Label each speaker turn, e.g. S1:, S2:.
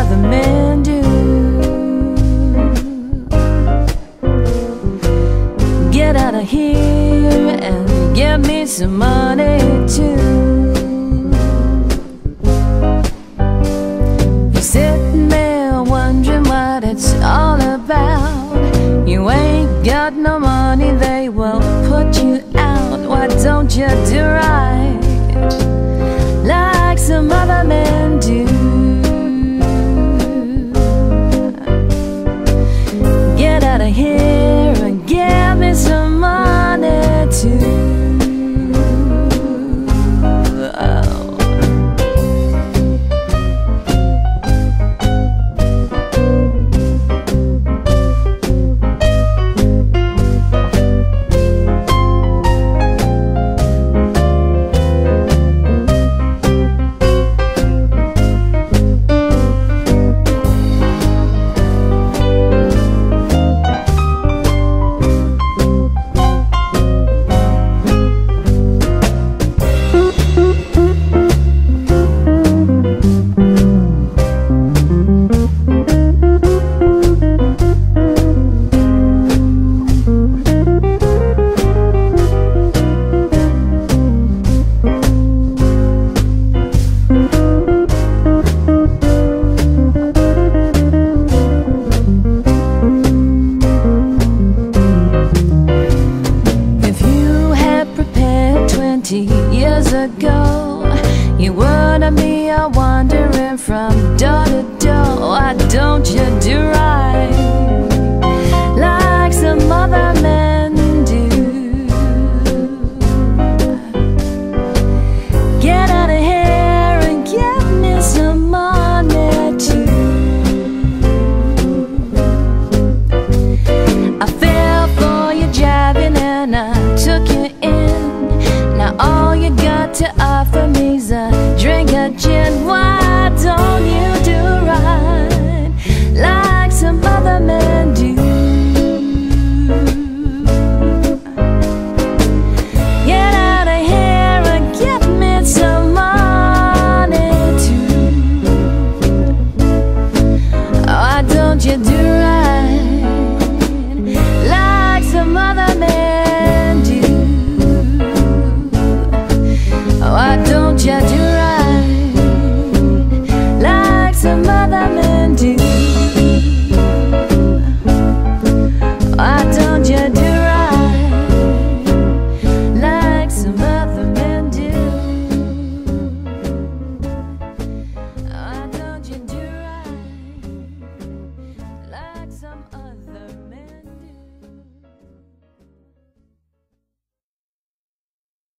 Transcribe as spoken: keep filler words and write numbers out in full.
S1: other men do. Get out of here and give me some money too. You're sitting there wondering what it's all about. You ain't got no money, they will put you out. Why don't you do right like some other men do? Get out of here and give me some money too. Oh. Years ago, you wouldn't be a wandering from door to door. Why don't you do right like some other men do? Get out of here and give me some money too. I fell for your jiving and I took you